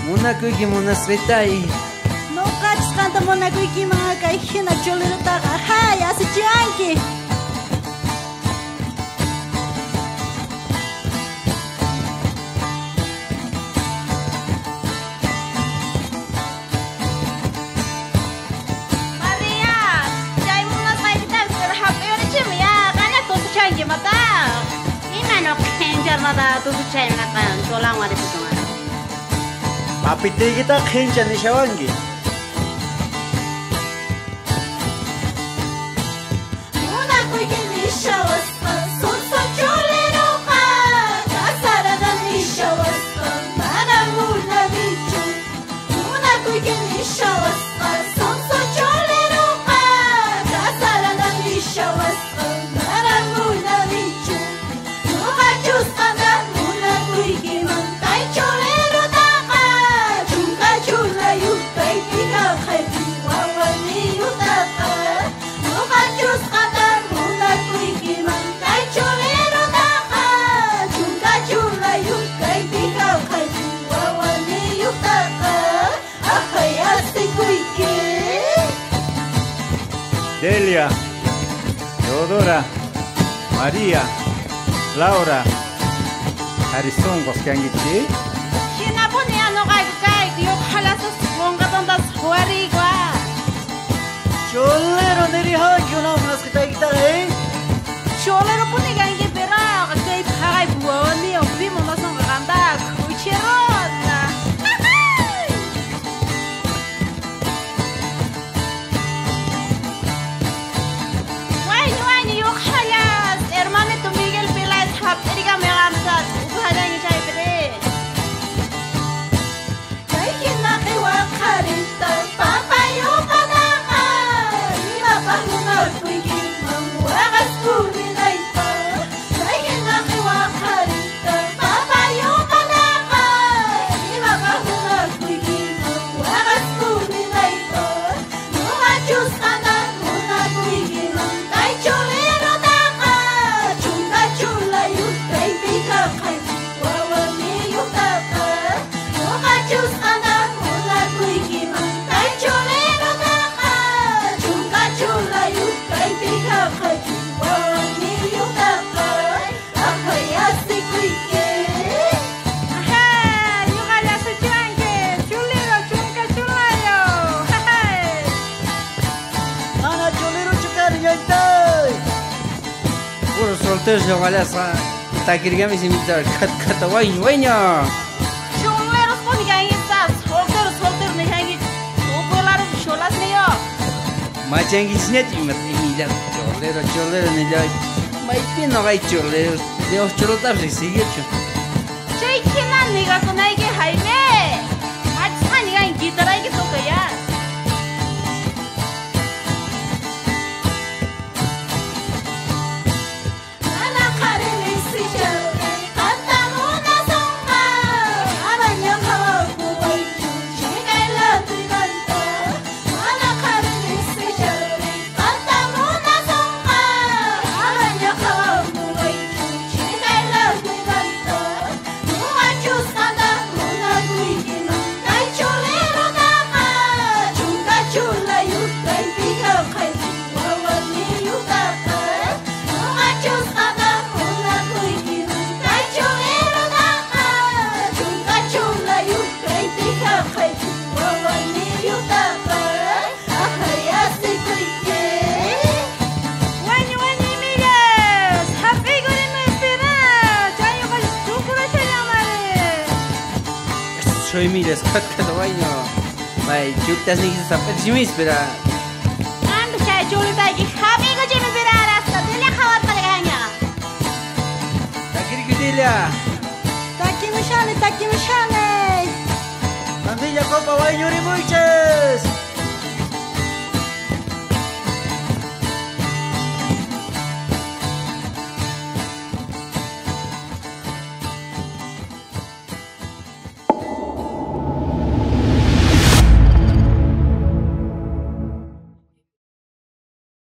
Munakuyki munasqitay. Nuqachis qanta munakuykiman kay hina chulirutaqa hay asichanki. Maria, chay munasqaykitas pero hap'iyurichimi ya qanya tusuchanki mata. Imano qhenjarmata tusuchaymanta cholanwaripusuma. Papitaykita qhincha nishawanki. Munakuyki nishawasqa sunsa chuliruqa kasarada nishawasqa mana munanichu. Munakuyki nishawasqa sunsa chuliruqa kasarada nishawasqa mana munanichu. Nuqachusqana munakuykiman kay chulirutaqa chunka chulayuqtayki kaqayki wawaniyutaqa. Nuqachusqana munakuykiman kay chulirutaqa chunka chulayuqtayki kaqayki wawaniyutaqa aqhay asikuyki. Delia, Teodora, María, Laura, Harrison, Goskangichi. Hinapuni anuqayku kayku yuqhalasas qunqatantas huariyqa. Cholero nirihanki una munasqitaykita Cholero puni kanki piraqa kay phaqay buwani uprimo masanqa qanta kuchirona. Wayni yuqhalas hermanito Miguel Peláez hap'irika meqamsat uqhalanki chaypiri. Kay hinaqi waqariyta papayuqanaqa imapaq munakuykiman waqaspurinayta. Kay hinaqi waqariyta papayuqanaqa imapaq munakuykiman waqaspurinayta. Nuqachusqana munakuykiman kay chulirutaqa chunka chulayuqtaypi kaqayki wawaniyutaqa. Nuqachusqana munakuykiman kay chulirutaqa chunka chulayuqtaypi kaqayki wawaniyutaqa aqhay asikuyki. Ajá, yuqallas uchanki chuliro chunka chulayo. Ana cholero chukariñaytay. Puro solteros llamalasa. Takirgami simitar kata wayño. Chuleros puni kanki sas soltero ni kanki upolaru cholas niyo. Machanguisñachi imila. Cholero nillay. Maypino hay cholero. De os cholotabri siguicho. Chay hina niqakunayki Jaime. Achka niqanki guitarayki tukaya. Mana qarini sichalqi qanta munasunqa amaña qhawapuwaychu chikaylatrimanta. Mana qarini sichalqi qanta munasunqa amaña qhawapuwaychu chikaylatrimanta. Nuqachusqana munakuykiman kay chulirutaqa chunka chulayuqtaypi kaqayki wawaniyutaqa. Nuqachusqana munakuykiman kay chulirutaqa chunka chulayuqtaypi kaqayki wawaniyutaqa aqhay asikuyki. Wayni Miguel, hap'ikurini espera. Chay yuqallas chukurachayamari. Soy miles kata wayño. May chuktas nikis sapachimi espera. Anda chay chulitayki hap'ikuchimi pirarasta Delia qhawarqalqaña. Takirkutilia. Takimishani. Andilla copa wayño rimuiches.